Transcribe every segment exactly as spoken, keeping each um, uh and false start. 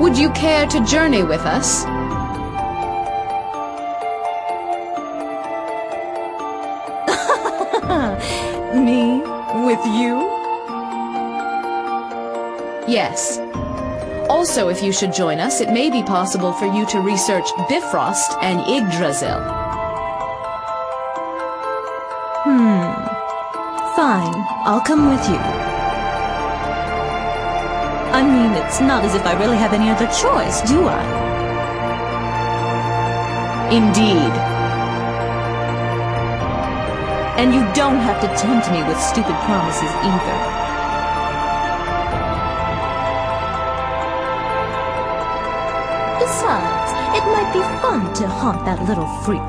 Would you care to journey with us? Me? With you? Yes. Also, if you should join us, it may be possible for you to research Bifrost and Yggdrasil. Hmm. Fine, I'll come with you. I mean, it's not as if I really have any other choice, do I? Indeed. And you don't have to tempt me with stupid promises either. Besides, it might be fun to haunt that little freak.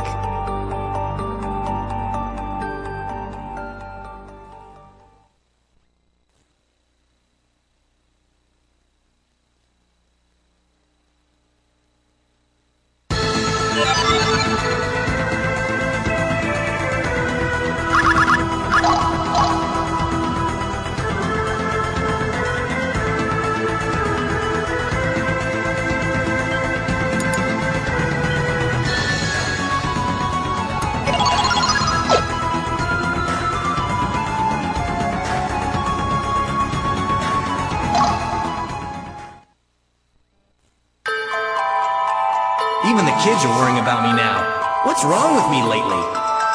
Even the kids are worrying about me now. What's wrong with me lately?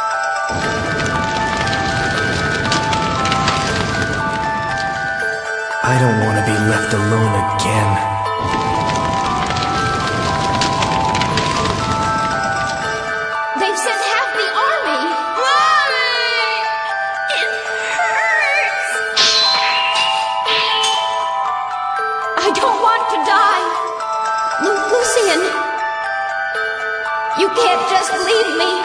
I don't want to be left alone again. They've sent half the army! Mommy! It hurts! I don't want to die! Lu Lucian! You can't just leave me!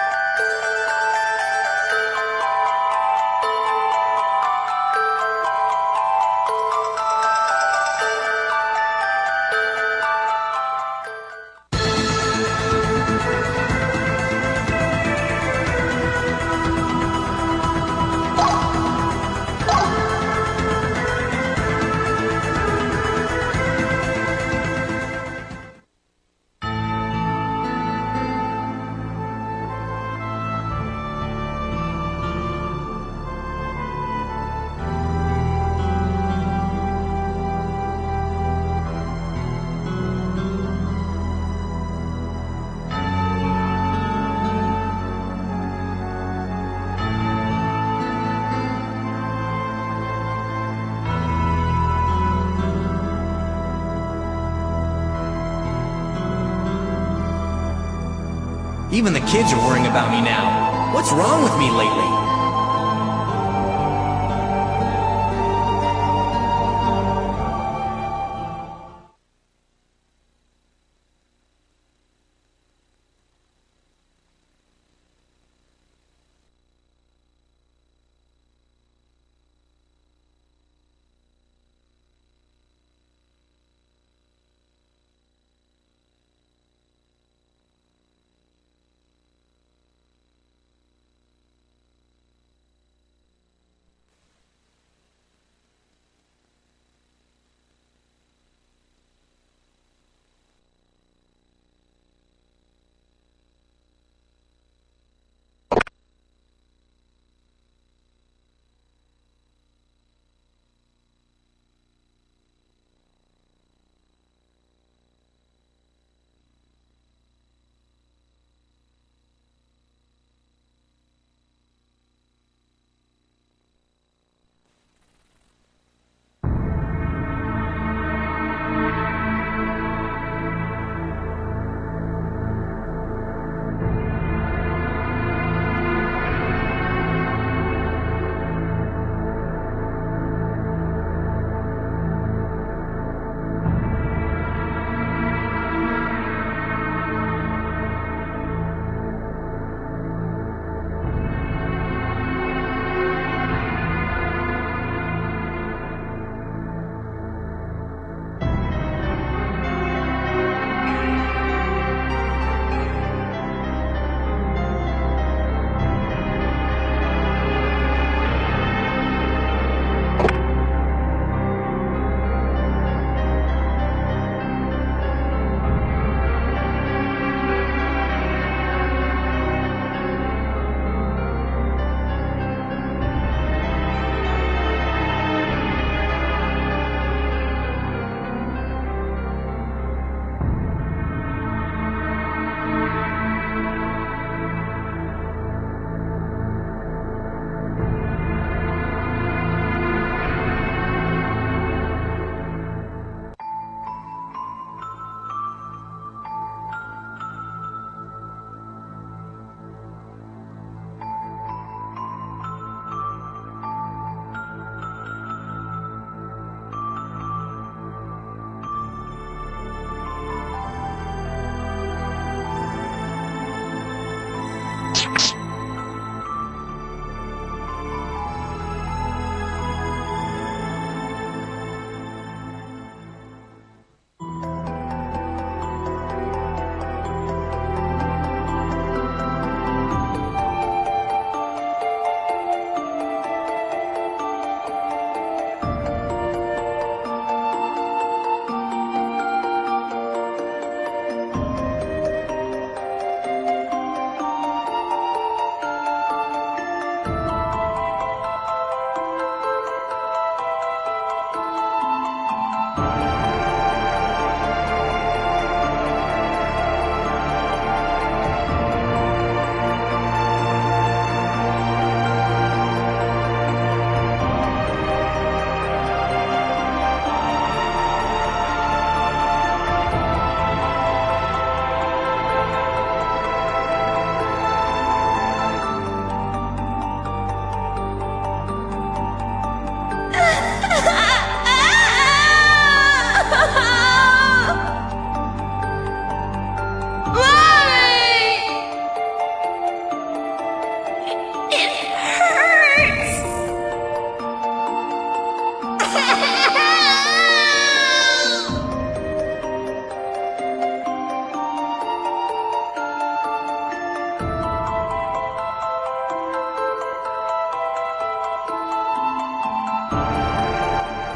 Even the kids are worrying about me now. What's wrong with me lately?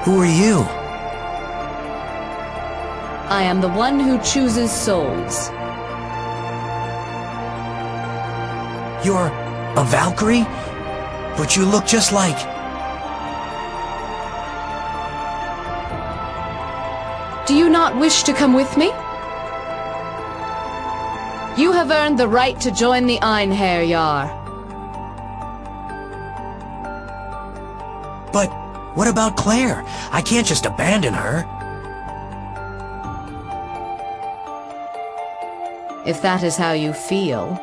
Who are you? I am the one who chooses souls. You're a Valkyrie? But you look just like... Do you not wish to come with me? You have earned the right to join the Einherjar. But what about Claire? I can't just abandon her. If that is how you feel.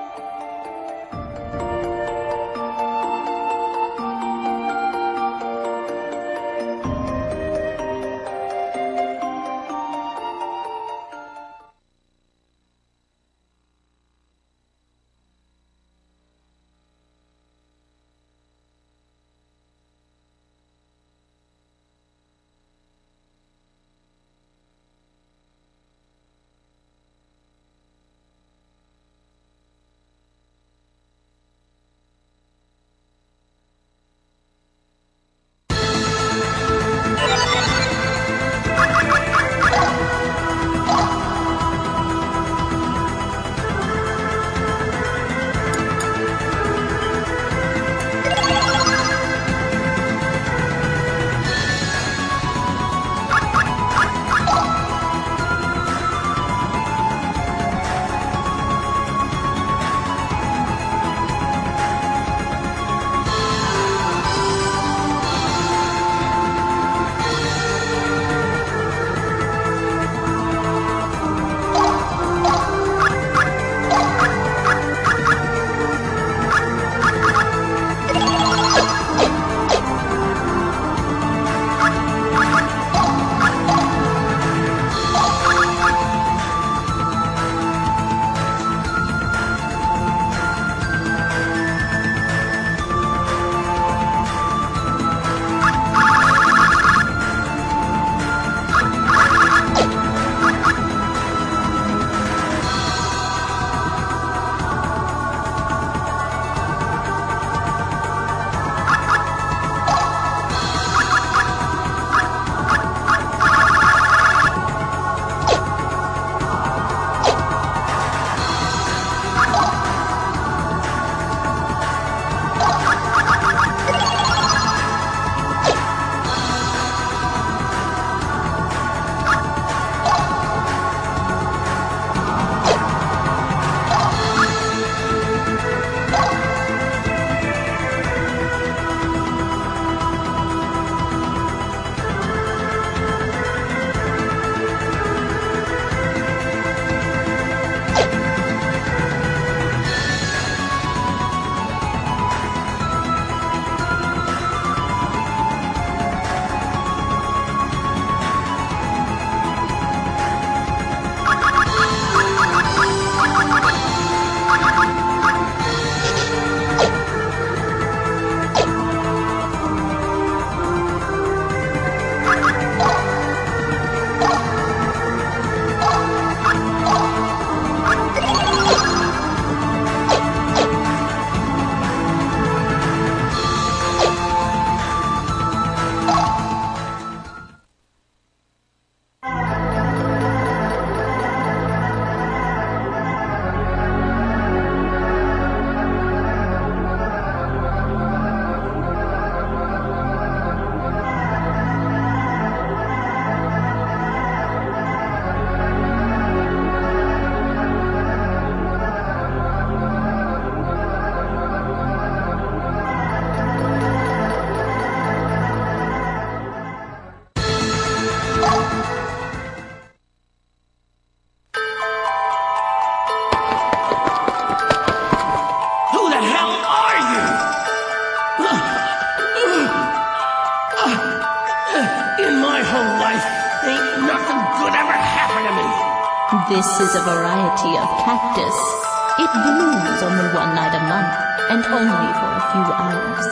This is a variety of cactus. It blooms only one night a month, and only for a few hours.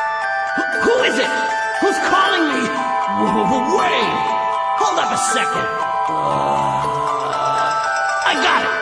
Wh- Who is it? Who's calling me? W- Wait! Hold up a second. Uh, I got it!